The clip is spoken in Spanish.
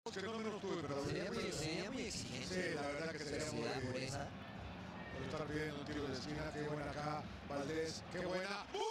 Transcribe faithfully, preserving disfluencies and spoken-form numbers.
Que no menos tuve, pero Sería muy, sería muy exigente. Sí, la verdad que sería muy por esa. por estar pidiendo un tiro de esquina. Qué buena acá, Valdés. Qué buena.